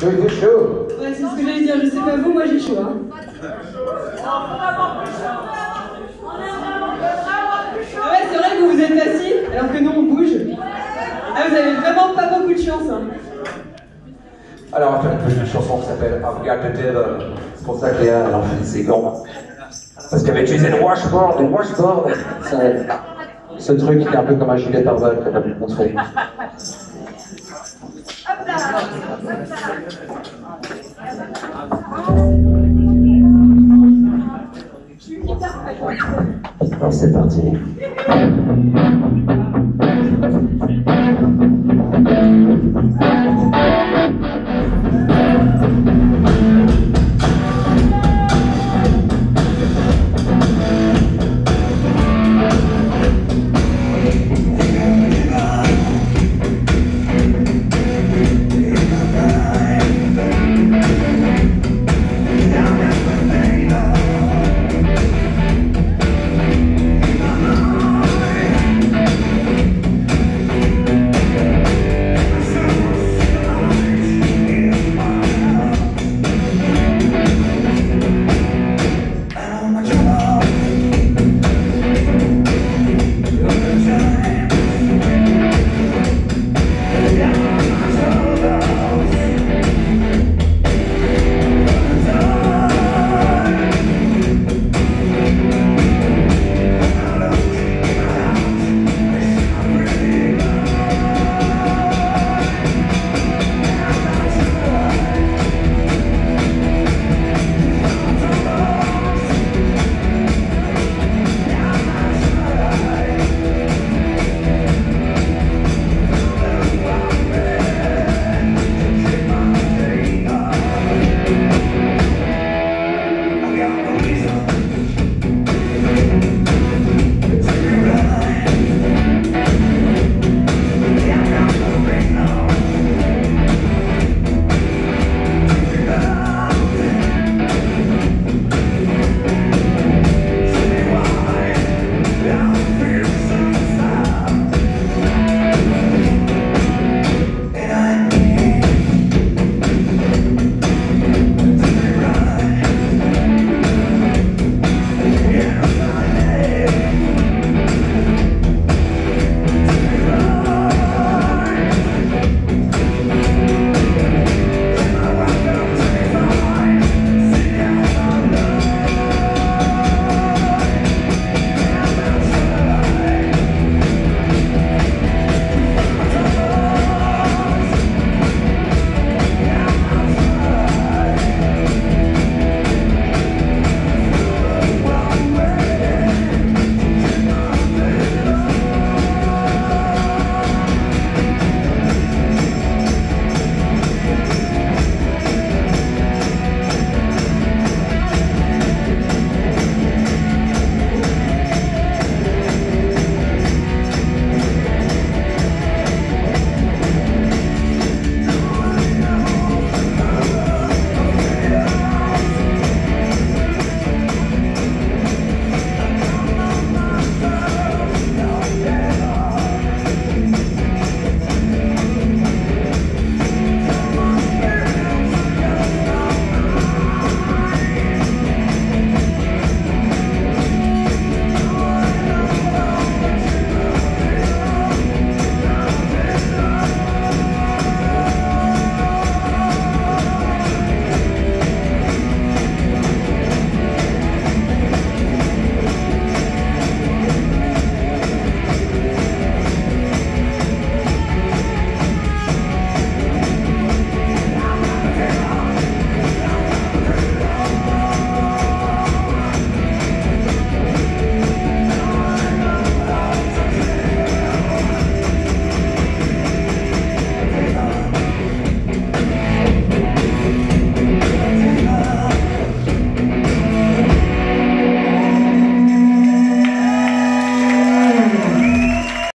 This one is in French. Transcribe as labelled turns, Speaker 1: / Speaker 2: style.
Speaker 1: il fait chaud.
Speaker 2: Ouais, c'est ce que j'allais dire, je sais pas vous, moi j'ai chaud. Hein. Ah ouais, c'est vrai que vous vous êtes assis, alors que nous on bouge. Ah, vous avez vraiment pas beaucoup de chance. Hein.
Speaker 1: Alors, on va faire une petite chanson qui s'appelle I've Got the Devil. C'est pour ça que Léa, elle en fait ses gants. Parce qu'elle avait utilisé le washboard, ce truc qui est un peu comme un gilet pare-balles, comme elle vous montrer.